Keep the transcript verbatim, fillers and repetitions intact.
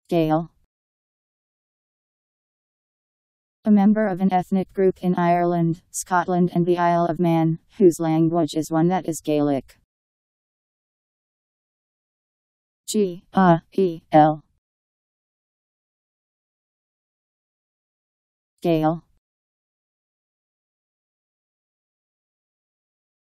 Gael. A member of an ethnic group in Ireland, Scotland and the Isle of Man, whose language is one that is Gaelic. G A E L. Gael.